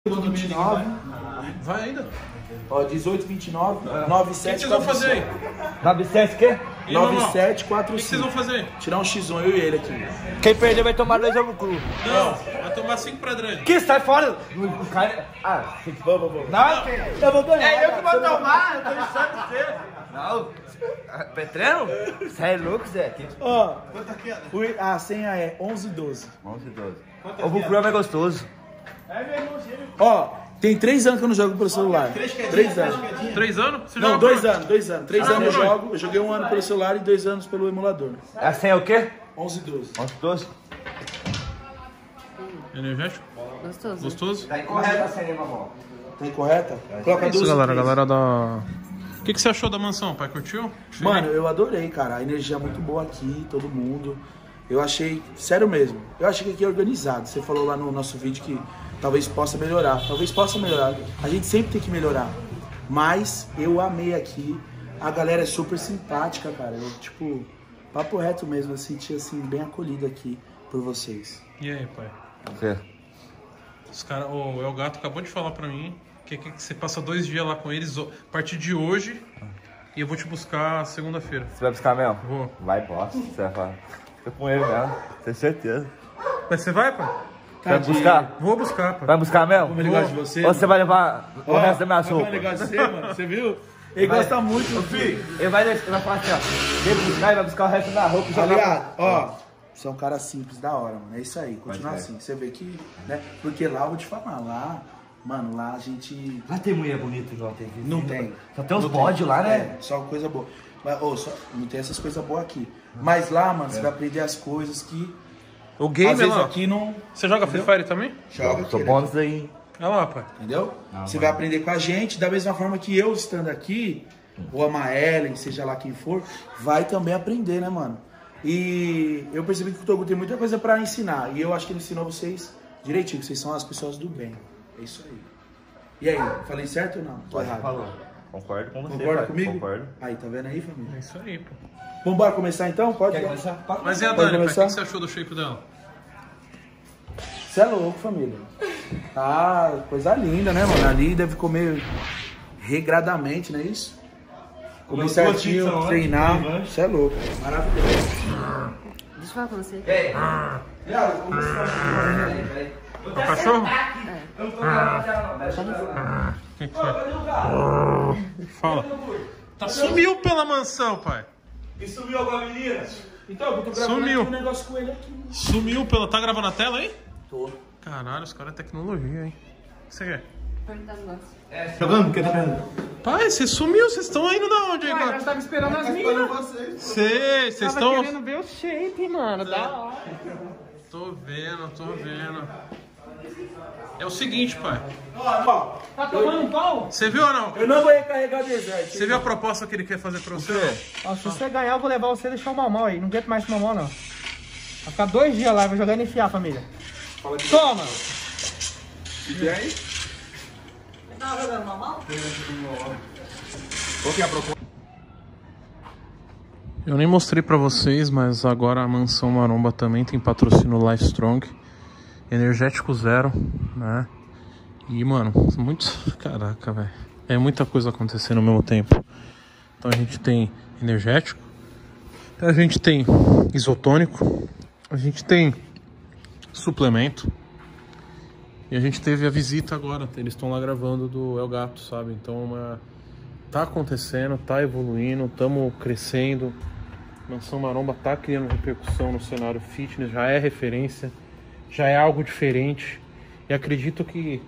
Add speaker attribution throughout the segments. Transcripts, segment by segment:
Speaker 1: 29.
Speaker 2: Vai ainda.
Speaker 1: Ó, 1829, 97.
Speaker 2: O que vocês vão fazer aí?
Speaker 3: 97 o quê?
Speaker 1: 9745.
Speaker 2: O que vocês vão fazer?
Speaker 1: Tirar um X1, eu e ele aqui.
Speaker 3: Quem perder vai tomar 2 ovos cru.
Speaker 2: Não, vai tomar 5 pra Drane.
Speaker 3: Que sai fora? O cara... Ah,
Speaker 1: Vamos.
Speaker 3: não,
Speaker 1: Eu vou ganhar.
Speaker 3: é eu que vou tomar, eu tô deixando você. Não. Petreno? Você é louco, Zé?
Speaker 1: Ó, a senha é 1112.
Speaker 3: 11 e 12. Ovo cru é mais gostoso.
Speaker 1: Ó, tem 3 anos que eu não jogo pelo celular. 3 anos.
Speaker 2: 3 anos? Você
Speaker 1: Não,
Speaker 2: joga
Speaker 1: 2
Speaker 2: por-
Speaker 1: anos, 2 anos. 3 anos eu jogo. Eu joguei 1 ano pelo celular e 2 anos pelo emulador.
Speaker 3: A senha é o quê?
Speaker 1: 1112.
Speaker 3: 11 e 12?
Speaker 2: Energético?
Speaker 4: Gostoso.
Speaker 2: Gostoso?
Speaker 3: Tá incorreta a senha, mamão.
Speaker 1: Tá incorreta? Coloca
Speaker 2: Isso,
Speaker 1: 12.
Speaker 2: galera. Galera da... O que você achou da mansão, pai? Curtiu?
Speaker 1: Mano, eu adorei, cara. A energia é muito boa aqui, todo mundo. Eu achei, sério mesmo, eu achei que aqui é organizado. Você falou lá no nosso vídeo que talvez possa melhorar. Talvez possa melhorar. A gente sempre tem que melhorar. Mas eu amei aqui. A galera é super simpática, cara. Eu, tipo, papo reto mesmo. Eu senti, assim, bem acolhido aqui por vocês.
Speaker 2: E aí, pai?
Speaker 3: O quê?
Speaker 2: Os cara, o El Gato acabou de falar pra mim que você passa 2 dias lá com eles a partir de hoje e eu vou te buscar segunda-feira.
Speaker 3: Você vai buscar mesmo?
Speaker 2: Vou.
Speaker 3: Vai, bosta. Você vai falar. Fica com ele mesmo. Tenho certeza.
Speaker 2: Mas você vai, pai?
Speaker 3: Vai buscar?
Speaker 2: Vou buscar, pai.
Speaker 3: Vai buscar mesmo?
Speaker 1: Como ele gosta de você.
Speaker 3: Ou você vai levar o resto da minha
Speaker 1: Como
Speaker 3: sopa?
Speaker 1: ele gosta de você, mano. Você viu? Ele gosta muito, meu filho.
Speaker 3: Ele vai falar assim, ó. Vem buscar e vai buscar o resto da roupa e
Speaker 1: Tá
Speaker 3: jogar
Speaker 1: ligado? Ó, você é um cara simples, da hora, mano. É isso aí, continua
Speaker 3: Pode ser.
Speaker 1: assim. Você vê que, né? Porque lá, eu vou te falar, lá, mano, lá a gente...
Speaker 3: Lá tem mulher bonita igual tem aqui.
Speaker 1: Não tem.
Speaker 3: Só tem uns
Speaker 1: Não
Speaker 3: bode lá, né?
Speaker 1: É, só coisa boa. Mas, não tem essas coisas boas aqui. Mas lá, mano, você vai aprender as coisas que...
Speaker 2: O
Speaker 1: às
Speaker 2: game
Speaker 1: vezes
Speaker 2: lá.
Speaker 1: aqui não...
Speaker 2: Você joga Free Fire também?
Speaker 1: Joga
Speaker 3: Tô
Speaker 1: aqui,
Speaker 3: bom
Speaker 1: né?
Speaker 3: nisso aí.
Speaker 2: Olha lá, pai.
Speaker 1: Entendeu? Você vai aprender com a gente, da mesma forma que eu estando aqui, ou a Maellen, seja lá quem for, vai também aprender, né, mano? E eu percebi que o Togo tem muita coisa pra ensinar. E eu acho que ele ensinou vocês direitinho, vocês são as pessoas do bem. É isso aí. E aí, falei certo ou não? Tô errado.
Speaker 3: Falou. Concordo com você,
Speaker 1: Concorda
Speaker 3: pai.
Speaker 1: comigo?
Speaker 3: Concordo.
Speaker 1: Aí, tá vendo aí, família?
Speaker 2: É isso aí, pô.
Speaker 1: Vambora começar então? Pode?
Speaker 3: Quer começar? Pode
Speaker 2: Mas e a
Speaker 1: Pode
Speaker 2: Dani, pai? O
Speaker 1: começar?
Speaker 2: que você achou do shape dela?
Speaker 1: Você é louco, família. Ah, coisa linda, né, mano? Ali deve comer regradamente, não é isso? Comer
Speaker 3: Comeu
Speaker 1: certinho,
Speaker 3: duas pizzas, né?
Speaker 1: treinar.
Speaker 3: Uhum.
Speaker 1: Você é louco. Maravilhoso.
Speaker 4: Deixa eu falar com você.
Speaker 3: Ei,
Speaker 2: O cachorro?
Speaker 3: eu não tô gravando.
Speaker 2: O que foi? Fala. Tá sumiu pela mansão, pai.
Speaker 3: E sumiu alguma menina?
Speaker 1: Então, eu tô gravando
Speaker 2: Sumiu.
Speaker 1: aqui um negócio com ele aqui.
Speaker 2: Sumiu pela... Tá gravando a tela aí?
Speaker 1: Tô.
Speaker 2: Caralho, os caras é tecnologia, hein? O que você quer?
Speaker 4: Perguntar um negócio.
Speaker 1: Jogando? O que tá vendo?
Speaker 2: Pai, você sumiu, vocês estão indo da onde aí,
Speaker 5: Nós
Speaker 2: cara?
Speaker 5: tava esperando as minas.
Speaker 2: Sei, vocês
Speaker 5: Tava
Speaker 2: estão...
Speaker 5: querendo ver o shape, mano. Da hora.
Speaker 2: Tô vendo. É o seguinte, pai.
Speaker 1: Ó,
Speaker 5: Tá tomando um pau?
Speaker 2: Você viu ou não?
Speaker 1: eu não vou recarregar deserto.
Speaker 2: Você viu a proposta que ele quer fazer pra você?
Speaker 5: Ó, se você ganhar, eu vou levar você e deixar o mamão aí. Não aguento mais esse mamão, não. Vai ficar 2 dias lá, vai jogando e enfiar, família. Toma!
Speaker 1: E aí?
Speaker 4: Tava jogando mamão?
Speaker 1: Qual que é a proposta?
Speaker 2: Eu nem mostrei pra vocês, mas agora a Mansão Maromba também tem patrocínio Life Strong. Energético zero, né? E, mano, muitos... Caraca, velho. É muita coisa acontecendo ao mesmo tempo. Então a gente tem energético, a gente tem isotônico, a gente tem suplemento. E a gente teve a visita agora, eles estão lá gravando do El Gato, sabe? Então tá acontecendo, tá evoluindo, estamos crescendo. Mansão Maromba tá criando repercussão no cenário fitness, já é referência, já é algo diferente. E acredito que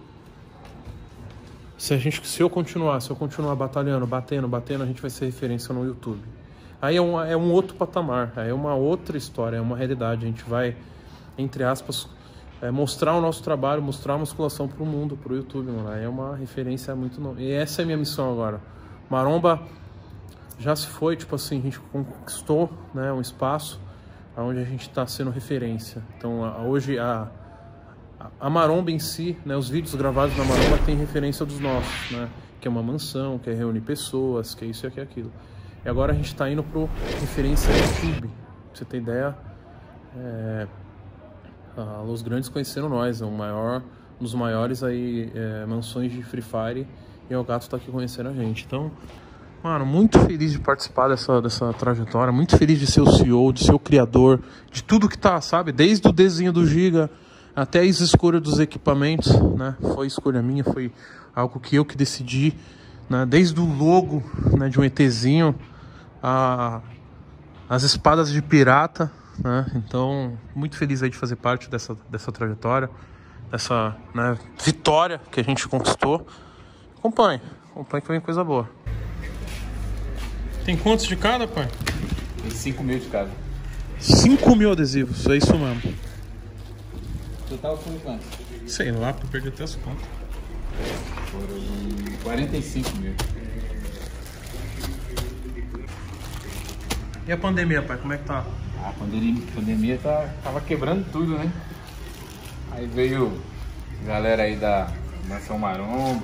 Speaker 2: se eu continuar batalhando, batendo, a gente vai ser referência no YouTube. Aí é um outro patamar, aí é uma outra história, é uma realidade. A gente vai, entre aspas, mostrar o nosso trabalho, mostrar a musculação pro mundo, pro YouTube, mano. Aí é uma referência muito nova. E essa é a minha missão agora. Maromba já se foi, tipo assim, a gente conquistou, né, um espaço onde a gente está sendo referência. Então hoje a Maromba em si, né, os vídeos gravados na Maromba tem referência dos nossos, né, que é uma mansão, que é reunir pessoas, que é isso e que é aquilo. E agora a gente está indo pro referência YouTube. Pra você ter ideia, a Los Grandes conheceram nós, é o maior dos maiores aí mansões de Free Fire, e o Gato tá aqui conhecendo a gente. Então, mano, muito feliz de participar dessa trajetória, muito feliz de ser o CEO, de ser o criador, de tudo que tá, sabe? Desde o desenho do Giga até a escolha dos equipamentos, né? Foi escolha minha, foi algo que eu que decidi, né? Desde o logo, né, de um ETzinho, as espadas de pirata, né? Então, muito feliz aí de fazer parte dessa trajetória, dessa, né, vitória que a gente conquistou. Acompanhe que vem coisa boa. Tem quantos de cada, pai?
Speaker 3: Tem 5 mil de cada.
Speaker 2: 5 mil adesivos, é isso mesmo.
Speaker 3: Total foi quanto?
Speaker 2: Sei lá, eu perdi até as contas.
Speaker 3: Foram 45 mil.
Speaker 2: E a pandemia, pai, como é que tá?
Speaker 3: A pandemia tava quebrando tudo, né? Aí veio galera aí da Mansão Maromba.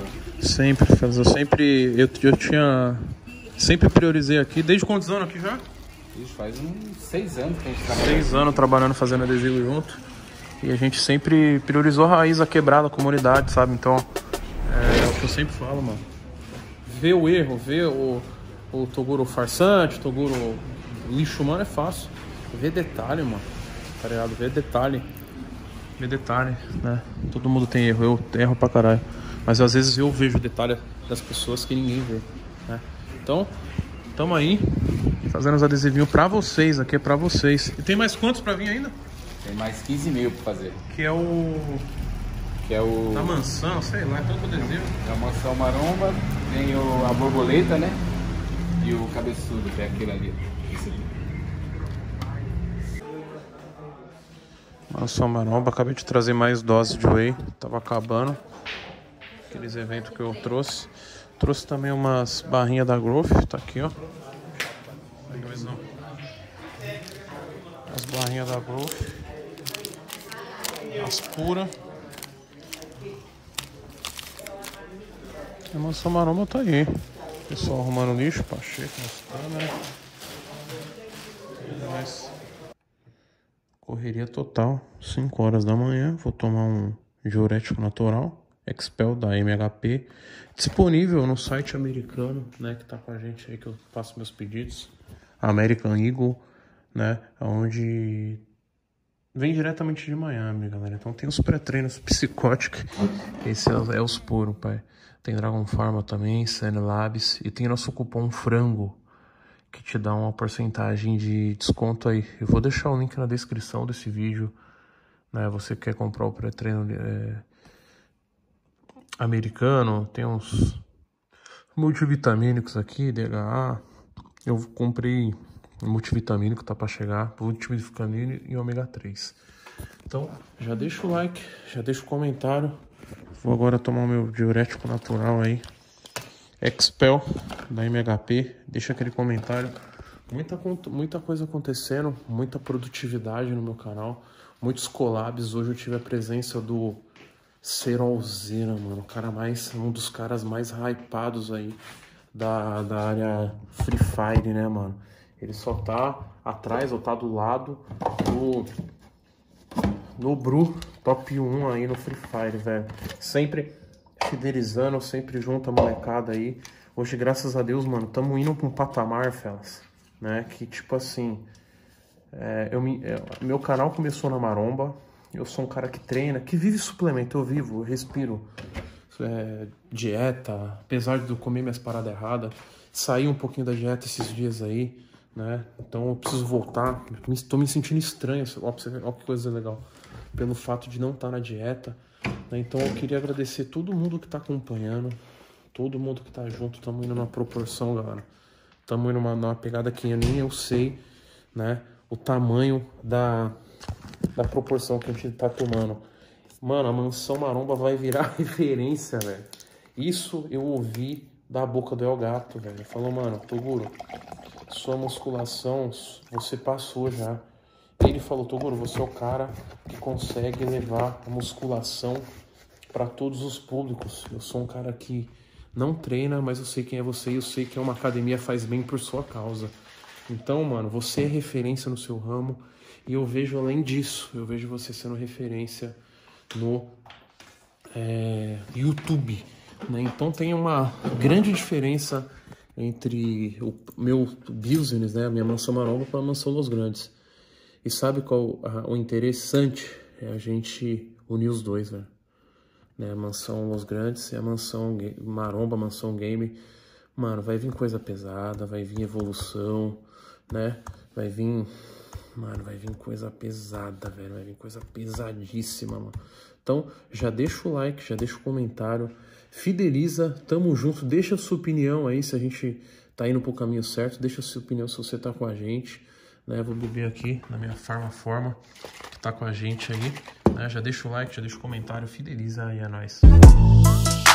Speaker 2: Eu tinha sempre priorizei aqui. Desde quantos anos aqui já?
Speaker 3: Isso faz uns 6 anos que a gente trabalha.
Speaker 2: 6 anos trabalhando, fazendo adesivo junto. E a gente sempre priorizou a raiz, a quebrada, a comunidade, sabe? Então, é o que eu sempre falo, mano. Ver o erro, ver o Toguro farsante, o Toguro lixo humano é fácil. Ver detalhe, mano. Tá ligado? Ver detalhe, né? Todo mundo tem erro, eu erro pra caralho. Mas às vezes eu vejo detalhe das pessoas que ninguém vê, né? Então, tamo aí, fazendo os adesivinhos pra vocês, aqui é pra vocês. E tem mais quantos pra vir ainda?
Speaker 3: Tem mais 15 mil pra fazer.
Speaker 2: Que é o... Da mansão, sei lá, é tanto adesivo.
Speaker 3: É a Mansão Maromba, tem a borboleta, né? E o cabeçudo, que é aquele ali. Esse aqui.
Speaker 2: Mansão Maromba, acabei de trazer mais doses de whey, tava acabando. Aqueles eventos que eu trouxe. Trouxe também umas barrinhas da Growth, tá aqui, ó. As barrinhas da Growth. As puras. A Mansão Maromba tá aí. Pessoal arrumando lixo, Pacheco nas câmeras. Mas... correria total. 5 horas da manhã. Vou tomar um diurético natural. Expel da MHP. Disponível no site americano, né? Que tá com a gente aí, que eu faço meus pedidos. American Eagle, né? Onde... vem diretamente de Miami, galera. Então tem os pré-treinos Psychotic. Esse é os puros, pai. Tem Dragon Pharma também, Sun Labs. E tem nosso cupom FRANGO, que te dá uma porcentagem de desconto aí. Eu vou deixar o link na descrição desse vídeo, né? Você quer comprar o pré-treino americano, tem uns multivitamínicos aqui, DHA. Eu comprei multivitamínico, tá para chegar, multivitamínico e ômega 3. Então, já deixa o like, já deixa o comentário. Vou agora tomar o meu diurético natural aí. Expel da MHP, deixa aquele comentário. Muita coisa acontecendo, muita produtividade no meu canal, muitos collabs. Hoje eu tive a presença do Serolzera, mano, um dos caras mais hypados aí da área Free Fire, né, mano? Ele só tá atrás ou tá do lado do Bru, top 1 aí no Free Fire, velho. Sempre fidelizando, sempre junto a molecada aí. Hoje, graças a Deus, mano, tamo indo pra um patamar, fellas, né? Que tipo assim, meu canal começou na maromba. Eu sou um cara que treina, que vive suplemento, eu respiro dieta, apesar de eu comer minhas paradas erradas. Saí um pouquinho da dieta esses dias aí, né? Então eu preciso voltar. Tô me sentindo estranho, ó, pra você ver, ó, que coisa legal. Pelo fato de não estar na dieta, né? Então eu queria agradecer todo mundo que tá acompanhando, todo mundo que tá junto. Tamo indo numa proporção, galera. Tamo indo numa pegada que nem eu sei, né? O tamanho da proporção que a gente tá tomando. Mano, a Mansão Maromba vai virar referência, velho. Isso eu ouvi da boca do El Gato, velho. Ele falou, mano, Toguro, sua musculação, você passou já. Ele falou, Toguro, você é o cara que consegue levar a musculação para todos os públicos. Eu sou um cara que não treina, mas eu sei quem é você e eu sei que uma academia faz bem por sua causa. Então, mano, você é referência no seu ramo. E eu vejo, além disso, eu vejo você sendo referência YouTube, né? Então tem uma grande diferença entre o meu business, né, a minha Mansão Maromba, para a Mansão Los Grandes. E sabe qual o interessante? É a gente unir os dois, velho. Né? A Mansão Los Grandes e a Mansão Maromba, Mansão Game. Mano, vai vir coisa pesada, vai vir evolução, né? Vai vir... Mano, vai vir coisa pesada, velho. Vai vir coisa pesadíssima, mano. Então, já deixa o like, já deixa o comentário. Fideliza, tamo junto. Deixa a sua opinião aí se a gente tá indo pro caminho certo. Deixa a sua opinião se você tá com a gente, né? Vou beber aqui na minha Farmaforma, que tá com a gente aí, né? Já deixa o like, já deixa o comentário. Fideliza aí, é nóis.